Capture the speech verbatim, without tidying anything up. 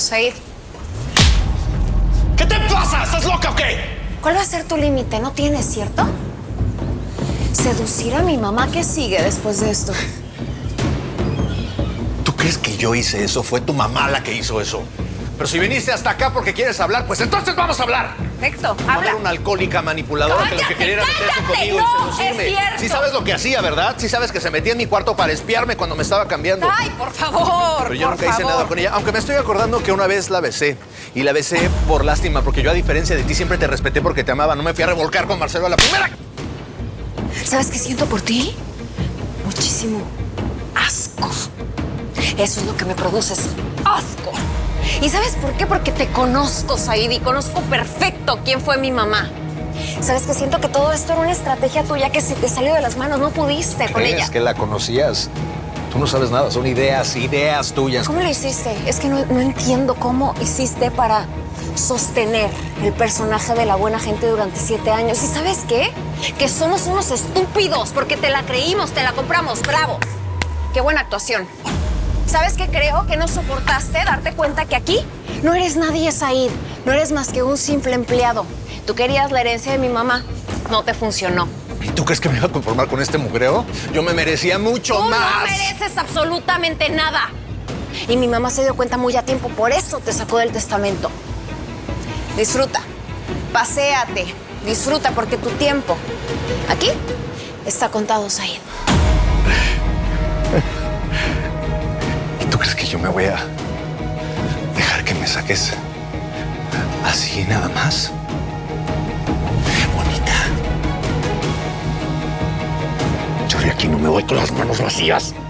Said. ¿Qué te pasa? ¿Estás loca o qué? ¿Cuál va a ser tu límite? ¿No tienes, cierto? Seducir a mi mamá. ¿Qué sigue después de esto? ¿Tú crees que yo hice eso? Fue tu mamá la que hizo eso. Pero si viniste hasta acá porque quieres hablar, pues entonces vamos a hablar. Perfecto, No habla. era una alcohólica manipuladora ¡Cállate, que lo que quería era meterse cállate! conmigo ¡No, y seducirme. es cierto! Sí sabes lo que hacía, ¿verdad? Sí sabes que se metía en mi cuarto para espiarme cuando me estaba cambiando. ¡Ay, por favor! Pero yo por nunca hice favor. nada con ella. Aunque me estoy acordando que una vez la besé. Y la besé por lástima, porque yo, a diferencia de ti, siempre te respeté porque te amaba. No me fui a revolcar con Marcelo a la primera. ¿Sabes qué siento por ti? Muchísimo asco. Eso es lo que me produces. ¡Asco! ¿Y sabes por qué? Porque te conozco, Said, y conozco perfecto quién fue mi mamá. ¿Sabes qué? Siento que todo esto era una estrategia tuya que se te salió de las manos. No pudiste con ella. ¿Crees que la conocías? Tú no sabes nada. Son ideas, ideas tuyas. ¿Cómo lo hiciste? Es que no, no entiendo cómo hiciste para sostener el personaje de la buena gente durante siete años. ¿Y sabes qué? Que somos unos estúpidos porque te la creímos, te la compramos. ¡Bravo! ¡Qué buena actuación! ¿Sabes qué? Creo que no soportaste darte cuenta que aquí no eres nadie, Said. No eres más que un simple empleado. Tú querías la herencia de mi mamá. No te funcionó. ¿Y tú crees que me iba a conformar con este mugreo? Yo me merecía mucho Tú más. no mereces absolutamente nada. Y mi mamá se dio cuenta muy a tiempo. Por eso te sacó del testamento. Disfruta. Paséate. Disfruta porque tu tiempo aquí está contado, Said. ¿Tú crees que yo me voy a dejar que me saques así nada más? Bonita. Yo de aquí no me voy con las manos vacías.